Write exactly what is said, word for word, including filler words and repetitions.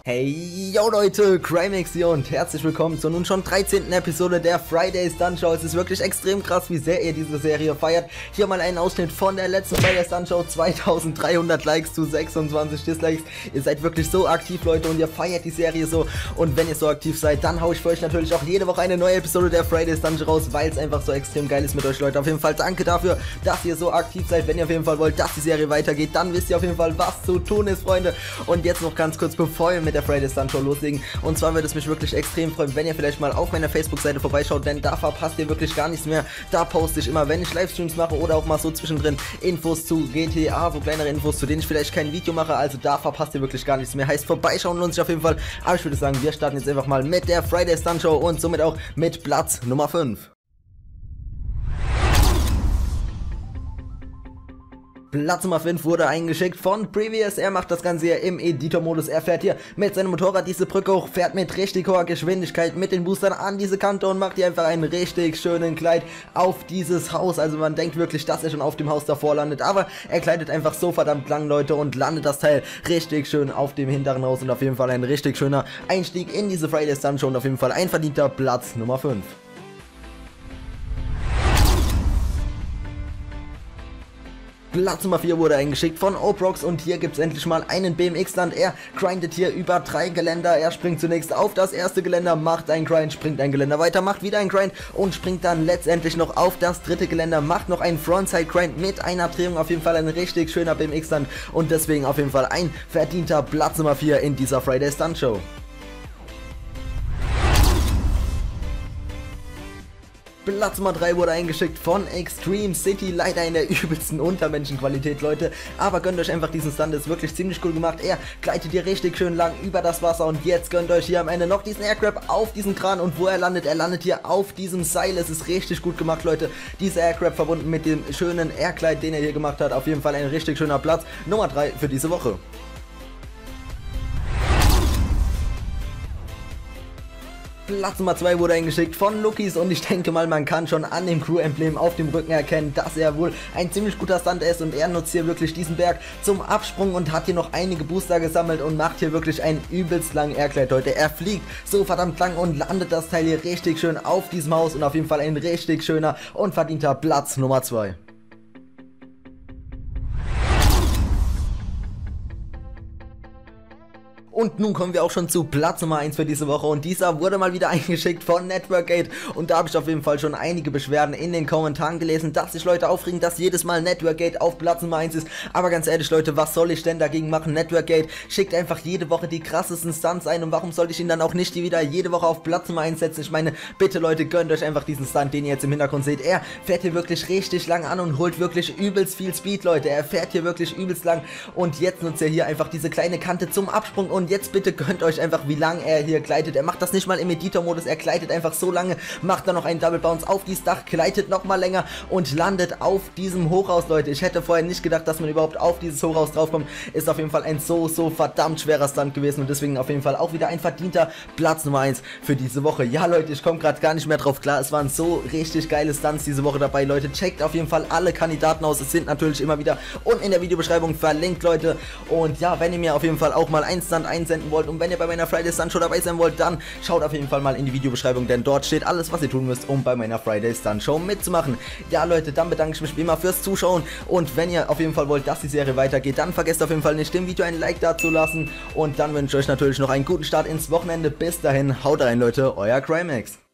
Hey, yo Leute, Crimex hier und herzlich willkommen zur nun schon dreizehnten Episode der Friday Stunt Show. Es ist wirklich extrem krass, wie sehr ihr diese Serie feiert. Hier mal einen Ausschnitt von der letzten Friday Stunt Show. zweitausenddreihundert Likes zu sechsundzwanzig Dislikes. Ihr seid wirklich so aktiv, Leute, und ihr feiert die Serie so. Und wenn ihr so aktiv seid, dann haue ich für euch natürlich auch jede Woche eine neue Episode der Friday Stunt Show raus, weil es einfach so extrem geil ist mit euch, Leute. Auf jeden Fall danke dafür, dass ihr so aktiv seid. Wenn ihr auf jeden Fall wollt, dass die Serie weitergeht, dann wisst ihr auf jeden Fall, was zu tun ist, Freunde. Und jetzt noch ganz kurz, bevor wir mit der Friday Stunt Show loslegen. Und zwar würde es mich wirklich extrem freuen, wenn ihr vielleicht mal auf meiner Facebook-Seite vorbeischaut, denn da verpasst ihr wirklich gar nichts mehr. Da poste ich immer, wenn ich Livestreams mache oder auch mal so zwischendrin Infos zu G T A, so kleinere Infos, zu denen ich vielleicht kein Video mache. Also da verpasst ihr wirklich gar nichts mehr. Heißt, vorbeischauen lohnt sich auf jeden Fall. Aber ich würde sagen, wir starten jetzt einfach mal mit der Friday Stunt Show und somit auch mit Platz Nummer fünf. Platz Nummer fünf wurde eingeschickt von Previous. Er macht das Ganze hier im Editor-Modus. Er fährt hier mit seinem Motorrad diese Brücke hoch, fährt mit richtig hoher Geschwindigkeit mit den Boostern an diese Kante und macht hier einfach einen richtig schönen Gleit auf dieses Haus. Also man denkt wirklich, dass er schon auf dem Haus davor landet, aber er gleitet einfach so verdammt lang, Leute, und landet das Teil richtig schön auf dem hinteren Haus und auf jeden Fall ein richtig schöner Einstieg in diese Friday Stunt Show und auf jeden Fall ein verdienter Platz Nummer fünf. Platz Nummer vier wurde eingeschickt von Oprox und hier gibt es endlich mal einen B M X-Land. Er grindet hier über drei Geländer. Er springt zunächst auf das erste Geländer, macht ein Grind, springt ein Geländer weiter, macht wieder ein Grind und springt dann letztendlich noch auf das dritte Geländer, macht noch einen Frontside-Grind mit einer Drehung. Auf jeden Fall ein richtig schöner B M X-Land und deswegen auf jeden Fall ein verdienter Platz Nummer vier in dieser Friday Stunt Show. Platz Nummer drei wurde eingeschickt von Extreme City, leider in der übelsten Untermenschenqualität, Leute, aber gönnt euch einfach diesen Stunt, ist wirklich ziemlich cool gemacht. Er gleitet hier richtig schön lang über das Wasser und jetzt gönnt euch hier am Ende noch diesen Airgrab auf diesen Kran und wo er landet, er landet hier auf diesem Seil. Es ist richtig gut gemacht, Leute, dieser Airgrab verbunden mit dem schönen Airglide, den er hier gemacht hat. Auf jeden Fall ein richtig schöner Platz Nummer drei für diese Woche. Platz Nummer zwei wurde eingeschickt von Lukis und ich denke mal, man kann schon an dem Crew-Emblem auf dem Rücken erkennen, dass er wohl ein ziemlich guter Stunt ist und er nutzt hier wirklich diesen Berg zum Absprung und hat hier noch einige Booster gesammelt und macht hier wirklich einen übelst langen Airglide, Leute. Er fliegt so verdammt lang und landet das Teil hier richtig schön auf diesem Haus und auf jeden Fall ein richtig schöner und verdienter Platz Nummer zwei. Und nun kommen wir auch schon zu Platz Nummer eins für diese Woche und dieser wurde mal wieder eingeschickt von Networkgate und da habe ich auf jeden Fall schon einige Beschwerden in den Kommentaren gelesen, dass sich Leute aufregen, dass jedes Mal Networkgate auf Platz Nummer eins ist, aber ganz ehrlich, Leute, was soll ich denn dagegen machen? Networkgate schickt einfach jede Woche die krassesten Stunts ein und warum soll ich ihn dann auch nicht wieder jede Woche auf Platz Nummer eins setzen? Ich meine, bitte Leute, gönnt euch einfach diesen Stunt, den ihr jetzt im Hintergrund seht. Er fährt hier wirklich richtig lang an und holt wirklich übelst viel Speed, Leute. Er fährt hier wirklich übelst lang und jetzt nutzt er hier einfach diese kleine Kante zum Absprung und jetzt bitte gönnt euch einfach, wie lange er hier gleitet. Er macht das nicht mal im Editor-Modus, er gleitet einfach so lange, macht dann noch einen Double Bounce auf dieses Dach, gleitet noch mal länger und landet auf diesem Hochhaus, Leute. Ich hätte vorher nicht gedacht, dass man überhaupt auf dieses Hochhaus draufkommt. Ist auf jeden Fall ein so, so verdammt schwerer Stunt gewesen und deswegen auf jeden Fall auch wieder ein verdienter Platz Nummer eins für diese Woche. Ja, Leute, ich komme gerade gar nicht mehr drauf klar. Es waren so richtig geile Stunts diese Woche dabei, Leute. Checkt auf jeden Fall alle Kandidaten aus. Es sind natürlich immer wieder unten in der Videobeschreibung verlinkt, Leute. Und ja, wenn ihr mir auf jeden Fall auch mal einen Stunt einsenden wollt und wenn ihr bei meiner Friday Stunt Show dabei sein wollt, dann schaut auf jeden Fall mal in die Videobeschreibung, denn dort steht alles, was ihr tun müsst, um bei meiner Friday Stunt Show mitzumachen. Ja, Leute, dann bedanke ich mich wie immer fürs Zuschauen und wenn ihr auf jeden Fall wollt, dass die Serie weitergeht, dann vergesst auf jeden Fall nicht, dem Video ein Like da zu lassen und dann wünsche ich euch natürlich noch einen guten Start ins Wochenende. Bis dahin, haut rein, Leute, euer Crimex.